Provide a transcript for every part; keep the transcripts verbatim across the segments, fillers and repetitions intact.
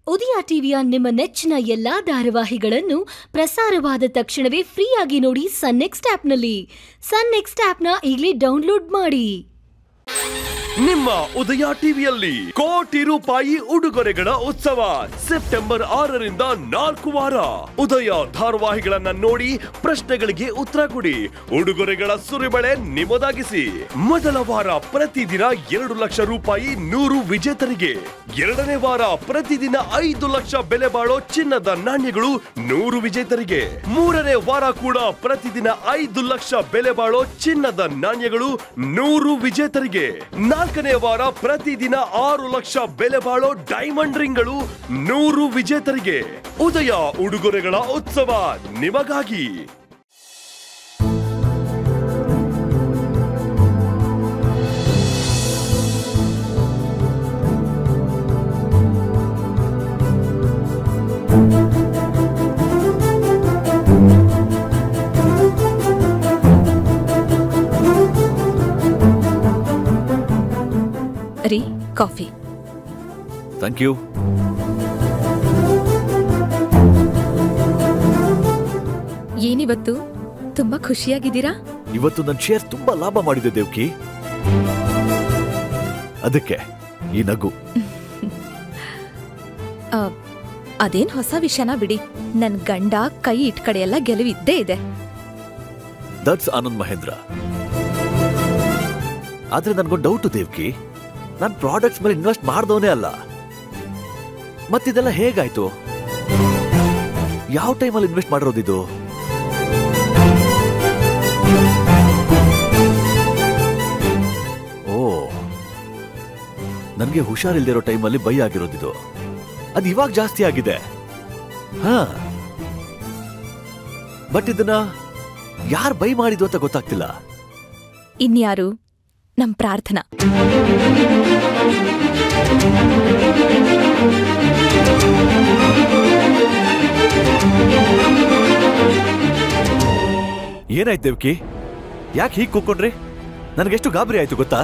ಉದಯ ಟಿವಿಯ ನಿಮ್ಮ ನೆಚ್ಚಿನ ಎಲ್ಲಾ ಧಾರಾವಾಹಿಗಳನ್ನು ಪ್ರಸಾರವಾದ ತಕ್ಷಣವೇ ಫ್ರೀಯಾಗಿ ನೋಡಿ ಸನ್ ನೆಕ್ಸ್ಟ್ ಆಪ್ನಲ್ಲಿ. ಸನ್ ನೆಕ್ಸ್ಟ್ ಆಪ್ನ ಈಗಲೇ ಡೌನ್ಲೋಡ್ ಮಾಡಿ. ನಿಮ್ಮ ಉದಯ ಟಿವಿಯಲ್ಲಿ ಕೋಟಿ ರೂಪಾಯಿ ಉಡುಗೊರೆಗಳ ಉತ್ಸವ ಸೆಪ್ಟೆಂಬರ್ ಆರರಿಂದ ನಾಲ್ಕು ವಾರ. ಉದಯ ಧಾರಾವಾಹಿಗಳನ್ನ ನೋಡಿ ಪ್ರಶ್ನೆಗಳಿಗೆ ಉತ್ತರ ಕೊಡಿ, ಉಡುಗೊರೆಗಳ ಸುರಿಮಳೆ ನಿಮ್ಮದಾಗಿಸಿ. ಮೊದಲ ವಾರ ಪ್ರತಿದಿನ ಎರಡು ಲಕ್ಷ ರೂಪಾಯಿ ನೂರು ವಿಜೇತರಿಗೆ, ಎರಡನೇ ವಾರ ಪ್ರತಿದಿನ ಐದು ಲಕ್ಷ ಬೆಲೆ ಬಾಳೋ ಚಿನ್ನದ ನಾಣ್ಯಗಳು ನೂರು ವಿಜೇತರಿಗೆ, ಮೂರನೇ ವಾರ ಕೂಡ ಪ್ರತಿದಿನ ಐದು ಲಕ್ಷ ಬೆಲೆ ಬಾಳೋ ಚಿನ್ನದ ನಾಣ್ಯಗಳು ನೂರು ವಿಜೇತರಿಗೆ, ನಾಲ್ಕನೇ ವಾರ ಪ್ರತಿದಿನ ಆರು ಲಕ್ಷ ಬೆಲೆ ಬಾಳೋ ಡೈಮಂಡ್ ರಿಂಗ್ಗಳು ನೂರು ವಿಜೇತರಿಗೆ. ಉದಯ ಉಡುಗೊರೆಗಳ ಉತ್ಸವ ನಿಮಗಾಗಿ. ರೀ ಕಾಫಿ. Thank you. ಏನಿವತ್ತು ತುಂಬಾ ಖುಷಿಯಾಗಿದ್ದೀರಾ? ಇವತ್ತು ನನ್ನ ಶೇರ್ ತುಂಬಾ ಲಾಭ ಮಾಡಿದೆ ದೇವ್ಕಿ, ಅದಕ್ಕೆ ಈ ನಗು. ಅದೇನ್ ಹೊಸ ವಿಷಯನ ಬಿಡಿ, ನನ್ ಗಂಡ ಕೈ ಇಟ್ ಕಡೆ ಎಲ್ಲ ಗೆಲುವಿದ್ದೇ ಇದೆ. ದಟ್ಸ್ ಆನಂದ್ ಮಹೇಂದ್ರ. ಆದ್ರೆ ನನ್ಗೊಂದು ಡೌಟ್ ದೇವ್ಕಿ, ನಾನ್ ಪ್ರಾಡಕ್ಟ್ಸ್ ಮೇಲೆ ಇನ್ವೆಸ್ಟ್ ಮಾಡ್ದವನೇ ಅಲ್ಲ, ಮತ್ತಿದೆಲ್ಲ ಹೇಗಾಯ್ತು? ಯಾವ ಟೈಮಲ್ಲಿ ಇನ್ವೆಸ್ಟ್ ಮಾಡಿರೋದಿದು? ಓ, ನನ್ಗೆ ಹುಷಾರಿಲ್ದಿರೋ ಟೈಮಲ್ಲಿ ಬೈ ಆಗಿರೋದಿದು. ಅದು ಇವಾಗ ಜಾಸ್ತಿ ಆಗಿದೆ. ಹಾ, ಬಟ್ ಇದನ್ನ ಯಾರು ಬೈ ಮಾಡಿದ್ರು ಅಂತ ಗೊತ್ತಾಗ್ತಿಲ್ಲ. ಇನ್ಯಾರು? ನಮ್ ಪ್ರಾರ್ಥನಾ. ಏನಾಯ್ತು ದೇವ್ಕಿ, ಯಾಕೆ ಹೀಗೆ ಕೂತ್ಕೊಂಡ್ರಿ? ನನಗೆಷ್ಟು ಗಾಬರಿ ಆಯ್ತು ಗೊತ್ತಾ?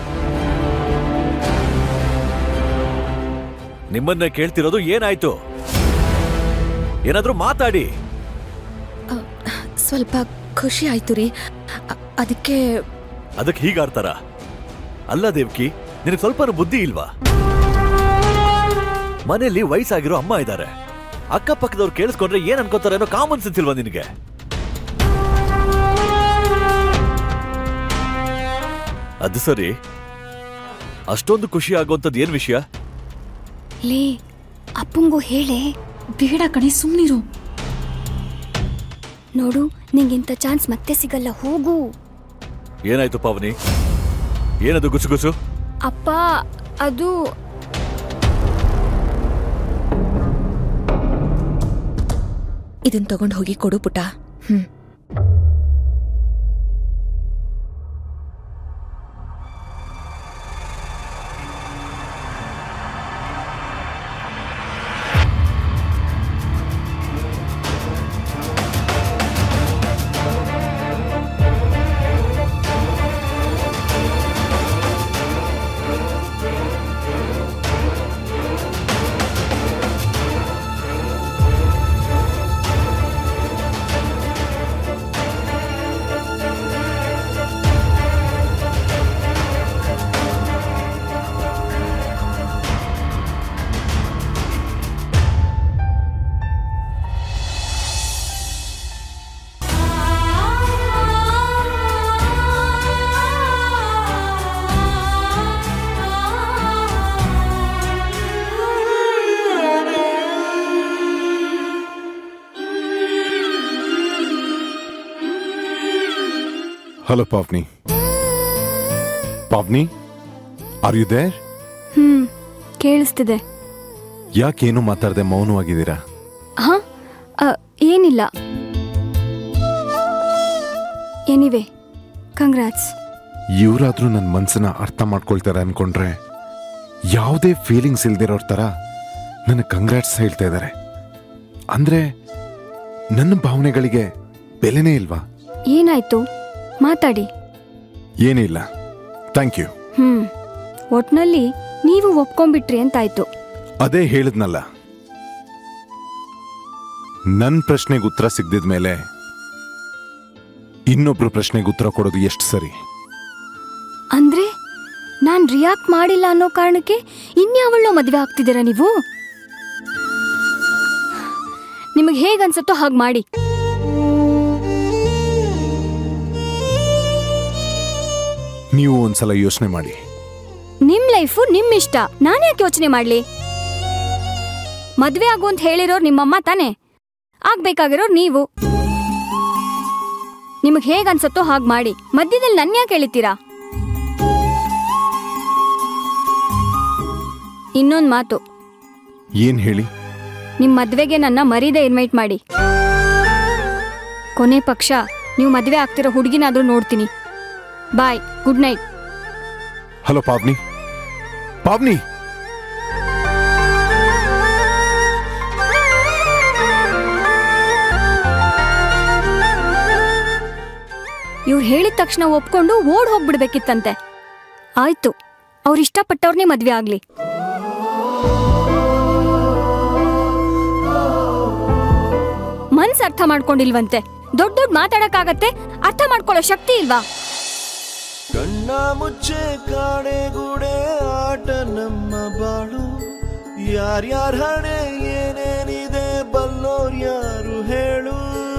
ನಿಮ್ಮನ್ನ ಕೇಳ್ತಿರೋದು ಏನಾಯ್ತು? ಏನಾದ್ರೂ ಮಾತಾಡಿ. ಸ್ವಲ್ಪ ಖುಷಿ ಆಯ್ತು ರೀ, ಅದಕ್ಕೆ. ಅದಕ್ಕೆ ಹೀಗಾಡ್ತಾರ? ಅಲ್ಲ ದೇವ್ಕಿ, ನಿನಗೆ ಸ್ವಲ್ಪ ಬುದ್ಧಿ ಇಲ್ವಾ? ಮನೆಯಲ್ಲಿ ವಯಸ್ಸಾಗಿರೋ ಅಮ್ಮ ಇದ್ದಾರೆ, ಅಕ್ಕಪಕ್ಕದವ್ರು ಕೇಳಿಸ್ಕೊಂಡ್ರೆ ಏನ್ ಅನ್ಕೋತಾರೆ ಅನ್ನೋ ಕಾಮನ್ ಸೆನ್ಸ್ ಇಲ್ವಾ ನಿನಗೆ? ಅದು ಸರಿ, ಅಷ್ಟೊಂದು ಖುಷಿ ಆಗುವಂತದ್ದು ಏನ್ ವಿಷಯ? ಲೇ, ಅಪ್ಪಂಗೂ ಹೇಳೆ. ಬೇಡ ಕಣೆ, ಸುಮ್ನಿರು. ನೋಡು, ನಿಂಗಿಂತ ಚಾನ್ಸ್ ಮತ್ತೆ ಸಿಗಲ್ಲ, ಹೋಗು. ಏನಾಯ್ತು ಪಾವನಿ? ಏನದು ಗುಸುಗುಸು? ಅಪ್ಪ, ಅದು ಇದನ್ ತಗೊಂಡು ಹೋಗಿ ಕೊಡು ಪುಟ. ಹ್ಮ್. Hello, Pavni. Pavni, are you there? ಹ್ಮ್, ಕೇಳಿಸ್ತಿದೆ. ಯಾಕೇನು ಮಾತಾಡದೆ ಮೌನವಾಗಿದ್ದೀರಾ? ಹಾ, ಏನಿಲ್ಲ. Anyway, congrats. ಇವರಾದ್ರೂ ನನ್ನ ಮನ್ಸನ್ನ ಅರ್ಥ ಮಾಡ್ಕೊಳ್ತಾರೆ ಅನ್ಕೊಂಡ್ರೆ, ಯಾವುದೇ ಫೀಲಿಂಗ್ಸ್ ಇಲ್ದಿರೋರ್ ತರ ನನ್ನ ಕಂಗ್ರಾಟ್ಸ್ ಹೇಳ್ತಾ ಇದ್ದಾರೆ. ಅಂದ್ರೆ ನನ್ನ ಭಾವನೆಗಳಿಗೆ ಬೆಲೆನೇ ಇಲ್ವಾ? ಏನಾಯ್ತು? ಮಾತಾಡಿ. ಏನಿಲ್ಲ, ಥ್ಯಾಂಕ್ ಯು. ಹ್ಮ್, ಒಟ್ನಲ್ಲಿ ನೀವು ಒಪ್ಕೊಂಡ್ಬಿಟ್ರಿ ಅಂತಾಯ್ತು. ಅದೇ ಹೇಳಿದ್ನಲ್ಲ, ನನ್ನ ಪ್ರಶ್ನೆಗೆ ಉತ್ತರ ಸಿಗದಿದ ಮೇಲೆ ಇನ್ನೊಬ್ರು ಪ್ರಶ್ನೆಗೆ ಉತ್ತರ ಕೊಡೋದು ಎಷ್ಟು ಸರಿ? ಅಂದ್ರೆ ನಾನ್ ರಿಯಾಕ್ಟ್ ಮಾಡಿಲ್ಲ ಅನ್ನೋ ಕಾರಣಕ್ಕೆ ಇನ್ಯಾವಳೋ ಮದುವೆ ಆಗ್ತಿದ್ದೀರಾ ನೀವು? ನಿಮಗೆ ಹೇಗನ್ಸುತ್ತೋ ಹಾಗೆ ಮಾಡಿ. ನೀವು ಒಂದ್ಸಲ ಯೋಚನೆ ಮಾಡಿ. ನಿಮ್ ಲೈಫು ನಿಮ್ ಇಷ್ಟ, ನಾನು ಯಾಕೆ ಯೋಚನೆ ಮಾಡ್ಲಿ? ಮದ್ವೆ ಆಗು ಅಂತ ಹೇಳಿರೋರು ನಿಮ್ಮಮ್ಮ ತಾನೆ, ಆಗ್ಬೇಕಾಗಿರೋರು ನೀವು. ನಿಮಗೆ ಹೇಗನ್ಸುತ್ತೋ ಹಾಗೆ ಮಾಡಿ. ಮಧ್ಯದಲ್ಲಿ ನನ್ನ ಯಾಕೆ ಹೇಳಿತೀರಾ? ಇನ್ನೊಂದು ಮಾತು. ಏನ್ ಹೇಳಿ? ನಿಮ್ ಮದ್ವೆಗೆ ನನ್ನ ಮರೀದೆ ಇನ್ವೈಟ್ ಮಾಡಿ. ಕೊನೆ ಪಕ್ಷ ನೀವು ಮದ್ವೆ ಆಗ್ತಿರೋ ಹುಡುಗಿನಾದ್ರೂ ನೋಡ್ತೀನಿ. Bye, good night. Hello Pavni, Pavni. ಇವ್ರು ಹೇಳಿದ ತಕ್ಷಣ ಒಪ್ಕೊಂಡು ಓಡ್ ಹೋಗ್ಬಿಡ್ಬೇಕಿತ್ತಂತೆ. ಆಯ್ತು, ಅವ್ರು ಇಷ್ಟಪಟ್ಟವ್ರನ್ನೇ ಮದ್ವೆ ಆಗ್ಲಿ. ಮನ್ಸ್ ಅರ್ಥ ಮಾಡ್ಕೊಂಡಿಲ್ವಂತೆ. ದೊಡ್ಡ ದೊಡ್ಡ ಮಾತಾಡಕ್ಕಾಗತ್ತೆ, ಅರ್ಥ ಮಾಡ್ಕೊಳ್ಳೋ ಶಕ್ತಿ ಇಲ್ವಾ? ಕಣ್ಣ ಮುಚ್ಚೆ ಕಾಣೆಗೂಡೆ ಆಟ ನಮ್ಮ ಬಾಳು. ಯಾರ್ಯಾರ ಹಣೆ ಏನೇನಿದೆ ಬಲ್ಲೋರ್ ಯಾರು ಹೇಳು.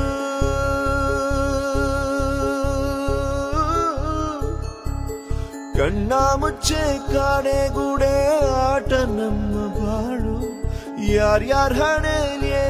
ಕಣ್ಣ ಮುಚ್ಚೆ ಕಾಣೆಗೂಡೆ ಆಟ ನಮ್ಮ ಬಾಳು. ಯಾರ್ಯಾರ ಹಣೆ